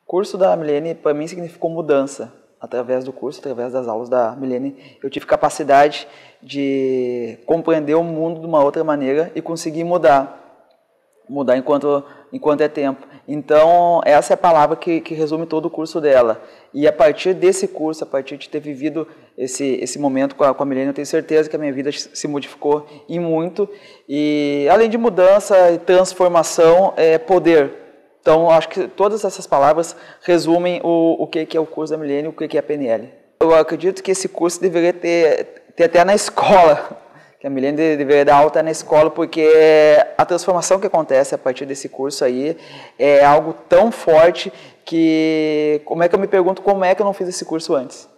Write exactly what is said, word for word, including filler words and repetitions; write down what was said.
curso da Milene, para mim, significou mudança. Através do curso, através das aulas da Milene, eu tive capacidade de compreender o mundo de uma outra maneira e conseguir mudar. Mudar enquanto, enquanto é tempo. Então, essa é a palavra que, que resume todo o curso dela. E a partir desse curso, a partir de ter vivido esse, esse momento com a, com a Milene, eu tenho certeza que a minha vida se modificou e muito. E, além de mudança e transformação, é poder. Então, acho que todas essas palavras resumem o, o que é o curso da Milene e o que é a P N L. Eu acredito que esse curso deveria ter, ter até na escola, que a Milene deveria dar aula na escola, porque a transformação que acontece a partir desse curso aí é algo tão forte que, como é que eu me pergunto, como é que eu não fiz esse curso antes?